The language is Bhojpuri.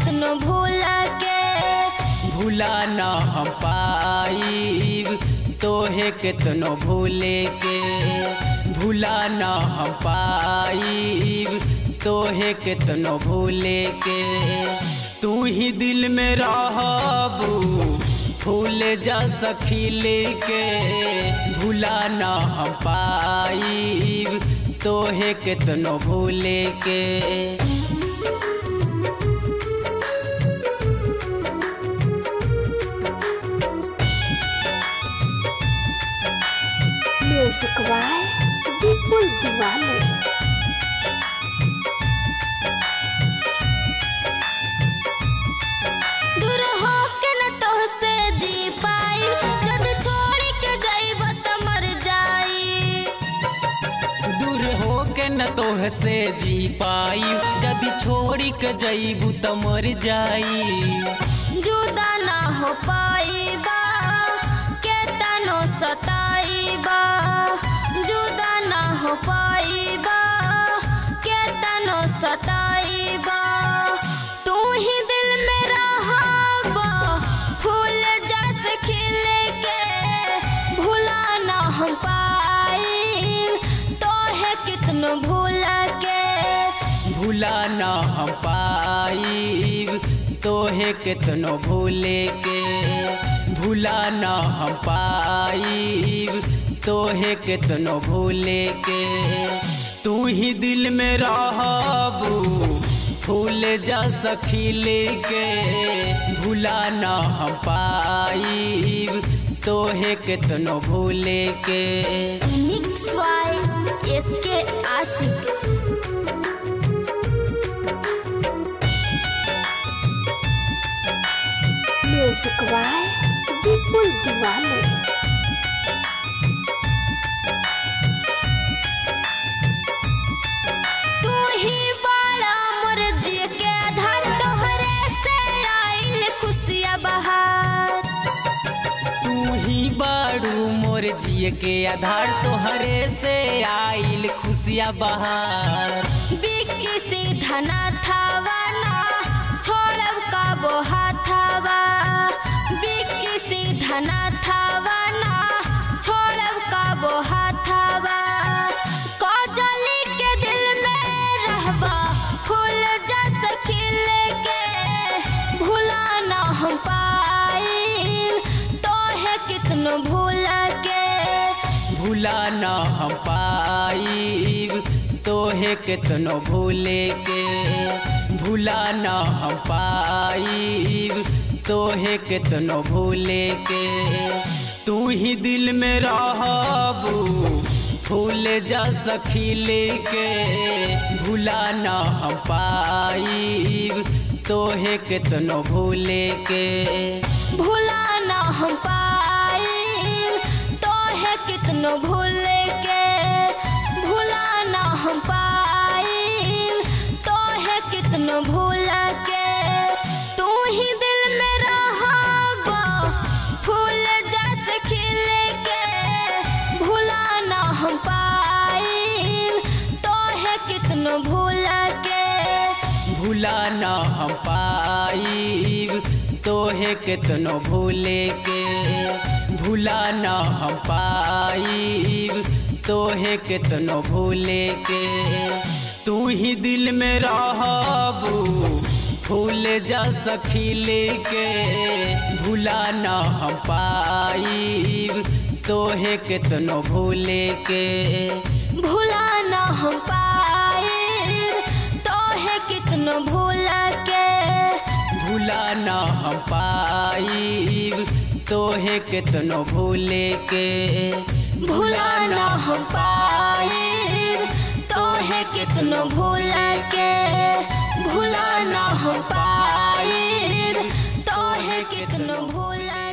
कितनो भूल के भूला ना हम पाइब तोहे कितनो भूले के भूला ना हम पाइब तोहे कितनो भूले के तू ही दिल में रहबू भूल जा सखी लेके भूला ना हम पाइब तोहे कितनो भूले के। म्यूजिक बाय विपुल दीवाने। दूर होके न तोहसे जी पाई जद छोड़ के जाइब त मर जाई दूर होके न तोहसे जी पाई जदि छोड़ी के जइबू त मर जाई जुदा ना हो पाईबा के तनो सताईबा जुदा ना हो पाईबा के तनो सताईबा तू ही दिल में रहबा फूल जस खिल के भूला ना हम पाईब तोहे कितनो भूल के भूला ना हम पाइब तोहे कितनो भूले के भूला ना हम पाइब तोहे कितनो भूले के तू ही दिल में रहबू भूल जा सखी लेके भूला ना हम पाइब तोहे कितनो भूले के। Mix by SK Ashiq. Music by Vipul Deewane. तू ही बड़ा मोर जी के आधार तोहरे से आइल खुशियाँ बहार तू ही बाड़ू मोर जिए के आधार तोहरे से आइल खुशियाँ बहार बिक्की से धना थावा ना छोड़ब का बोहा थावा बिक्की से धना थावा ना छोड़ब का बोहा थावा काजली के दिल में रहबा फूल जस खिल के भूला ना हम पाईब तोहे कितनो भूल के भूला ना हम पाइब तोहे कितनो भूले के भूला ना हम पाइब तोहे कितनो भूले के तू ही दिल में रहबू भूल जा सखी लेके भूला ना हम पाइब तोहे कितनो भूले के भूला ना हम पाईब तोहे कितनो भूल के भूला ना हम पाईब तोहे कितनो भूल के तू ही दिल में रहबा फूल जस खिल के भूला ना हम पाईब तोहे कितनो भूल के भूला ना हम पाइब तोहे कितनो भूले के भूला ना हम पाइब तोहे कितनो भूले के तू ही दिल में रहबू भूल जा सखी लेके भूला ना हम पाइब तोहे कितनो भूले के भूला ना हम पाईब तोहे कितनो भूल के भूला ना हम पाइब तोहे कितनो भूले के भूला ना हम पाईब तोहे कितनो भूल के भूला ना हम पाईब तोहे कितनो भूल